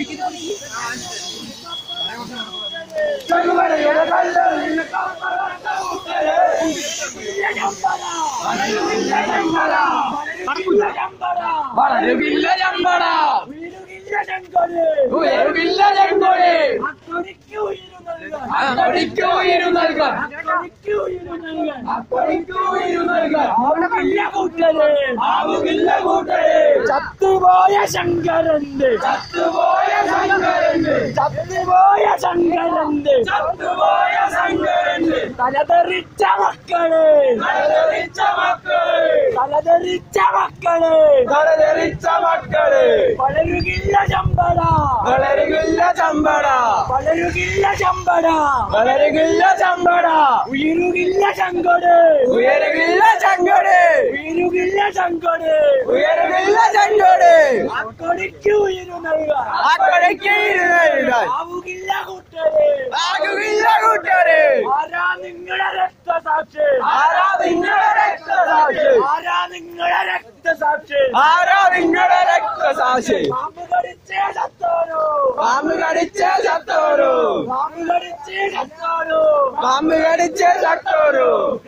ചത്തുപോയ ശങ്കരന്റെ തലതെറിച്ച മക്കളെ വളരുകില്ല ചമ്പട ഉയരുകില്ല ചങ്കട് അക്കൊടിക്ക് ഉയരു നൽകാൻ ആവുകില്ല കൂട്ടരെ ആരാ നിങ്ങളുടെ രക്തസാക്ഷി പാമ്പ് കടിച്ചേ ചത്തോരോ